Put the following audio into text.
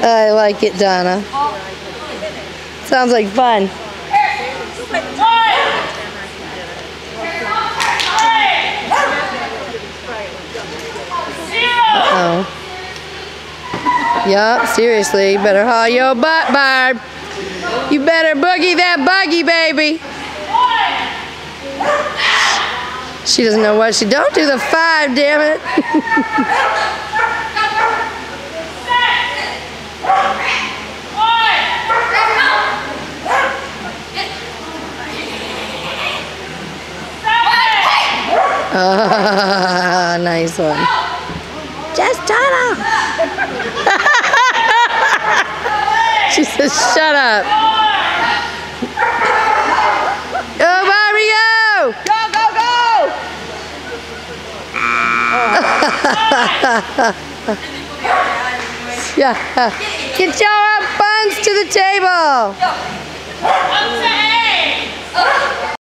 I like it, Donna. Sounds like fun. Uh-oh. Yup, seriously, you better haul your butt, Barb. You better boogie that buggy, baby. She doesn't know what she... Don't do the 5, damn it. Oh, nice one. Just shut up. She says, shut up. Go, Barbie, go! Go, go, go! Yeah. Get your buns to the table.